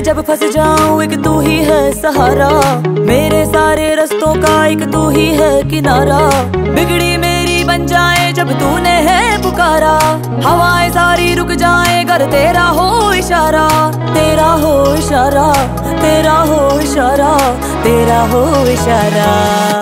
जब फंस जाऊं एक तू ही है सहारा, मेरे सारे रस्तों का एक तू ही है किनारा। बिगड़ी मेरी बन जाए जब तूने है पुकारा, हवाएं सारी रुक जाए अगर तेरा हो इशारा। तेरा हो इशारा, तेरा हो इशारा, तेरा हो इशारा।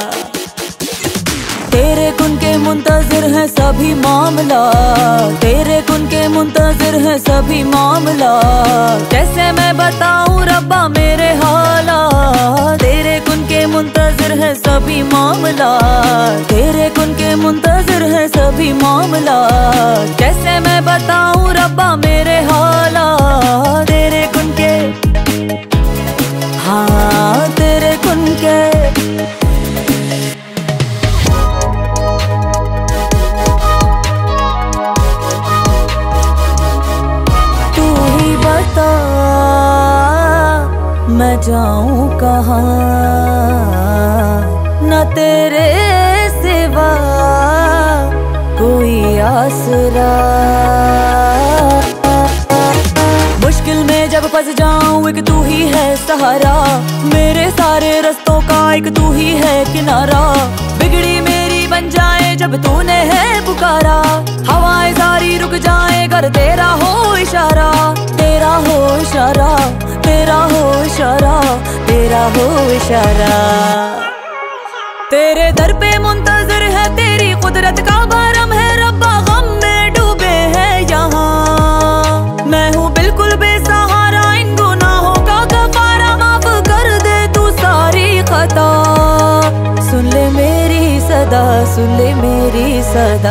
तेरे कुन के मुंतजिर है सभी मामला, तेरे कुन के मुंतजिर है सभी मामला। कैसे मैं बताऊं रब्बा मेरे हालात, तेरे कुन के मुंतजिर है सभी मामला, तेरे कुन के मुंतजिर है सभी मामला। कैसे मैं बताऊं रब्बा मेरे हालात, तेरे कुन के, हाँ तेरे कुन के। मैं जाऊं कहाँ न तेरे सिवा कोई आसरा। मुश्किल में जब फंस जाऊं एक तू ही है सहारा, मेरे सारे रस्तों का एक तू ही है किनारा। बिगड़ी मेरी बन जाए जब तूने है पुकारा, हवाएं सारी रुक जाए अगर तेरा हो इशारा। तेरा हो इशारा, तेरा हो इशारा, तेरा हो इशारा। तेरे दर पे मुंतज़िर है तेरी कुदरत का भरम है रब्बा, गम में डूबे हैं यहाँ। मैं हूँ बिल्कुल बेसहारा, इन गुनाहों का कफारा माफ कर दे तू सारी खता। सुन ले मेरी सदा, सुन ले मेरी सदा।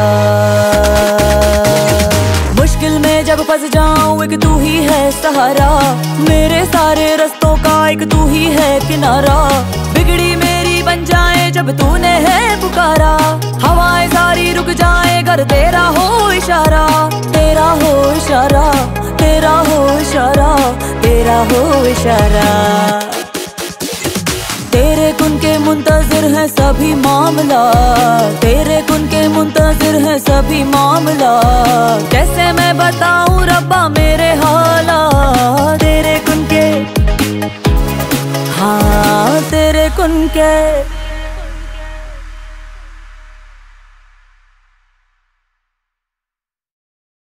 मुश्किल में जब फंस जाऊं एक तू ही है सहारा, मेरे सारे रस्तों का एक तू ही है किनारा। बिगड़ी मेरी बन जाए जब तूने है पुकारा, हवाएं सारी रुक जाए अगर तेरा हो इशारा। तेरा हो इशारा, तेरा हो इशारा, तेरा हो इशारा। तेरे कुन के मुंतजिर है सभी मामला, तेरे कुन के मुंतजिर है सभी मामला। कैसे मैं बताऊं रब्बा मेरे हालात, तेरे कुन के, हाँ तेरे कुन के।